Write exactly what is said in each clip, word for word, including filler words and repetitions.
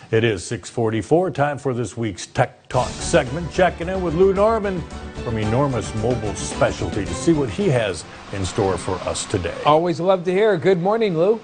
It is six forty-four, time for this week's Tech Talk segment. Checking in with Lou Norman from Enormous Mobile Specialty to see what he has in store for us today. Always love to hear. Good morning, Lou.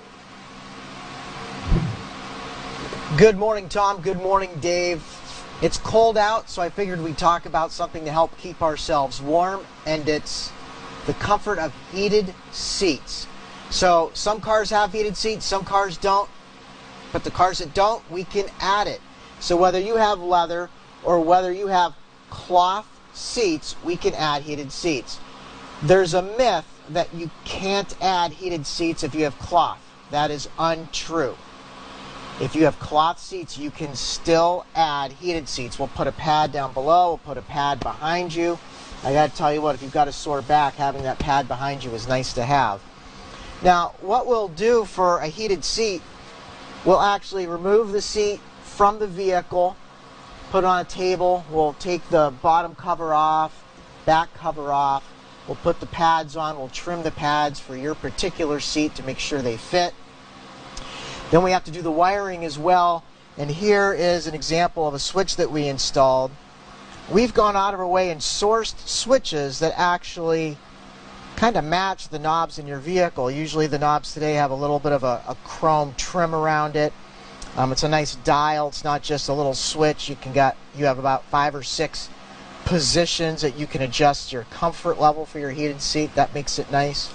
Good morning, Tom. Good morning, Dave. It's cold out, so I figured we'd talk about something to help keep ourselves warm, and it's the comfort of heated seats. So some cars have heated seats, some cars don't. But the cars that don't, we can add it. So whether you have leather or whether you have cloth seats, we can add heated seats. There's a myth that you can't add heated seats if you have cloth. That is untrue. If you have cloth seats, you can still add heated seats. We'll put a pad down below, we'll put a pad behind you. I gotta tell you what, if you've got a sore back, having that pad behind you is nice to have. Now, what we'll do for a heated seat, we'll actually remove the seat from the vehicle, put it on a table. We'll take the bottom cover off, back cover off. We'll put the pads on. We'll trim the pads for your particular seat to make sure they fit. Then we have to do the wiring as well. And here is an example of a switch that we installed. We've gone out of our way and sourced switches that actually kind of match the knobs in your vehicle. Usually the knobs today have a little bit of a, a chrome trim around it. Um, it's a nice dial. It's not just a little switch. You can got you have about five or six positions that you can adjust your comfort level for your heated seat. That makes it nice.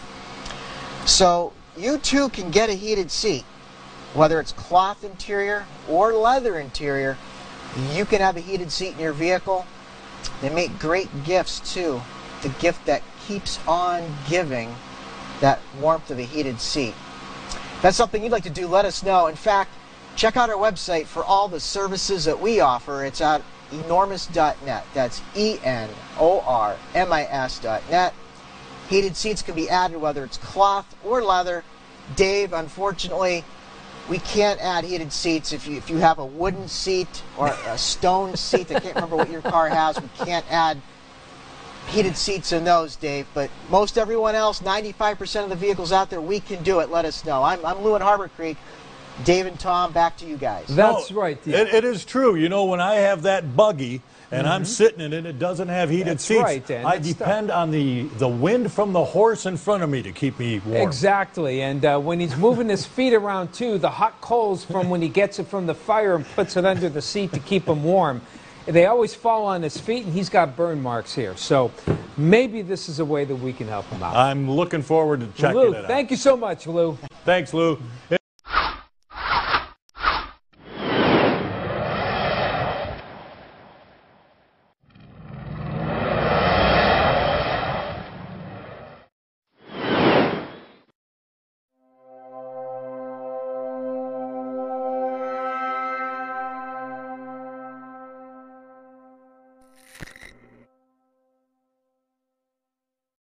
So you too can get a heated seat, whether it's cloth interior or leather interior. You can have a heated seat in your vehicle. They make great gifts too. The gift that keeps on giving, that warmth of a heated seat. If that's something you'd like to do, let us know. In fact, check out our website for all the services that we offer. It's at enormous dot net. That's E N O R M I S dot net. Heated seats can be added whether it's cloth or leather. Dave, unfortunately, we can't add heated seats if you, if you have a wooden seat or a stone seat. I can't remember what your car has. We can't add heated seats in those, Dave, but most everyone else, ninety-five percent of the vehicles out there, we can do it. Let us know. I'm, I'm Lou in Harbor Creek. Dave and Tom, back to you guys. That's no, right. It, it is true. You know, when I have that buggy and mm-hmm. I'm sitting in it, it doesn't have heated That's seats. Right, Dan. I That's depend tough. on the, the wind from the horse in front of me to keep me warm. Exactly. And uh, when he's moving his feet around, too, the hot coals from when he gets it from the fire and puts it under the seat to keep him warm, they always fall on his feet, and he's got burn marks here. So maybe this is a way that we can help him out. I'm looking forward to checking Lou, it out. thank you so much, Lou. Thanks, Lou.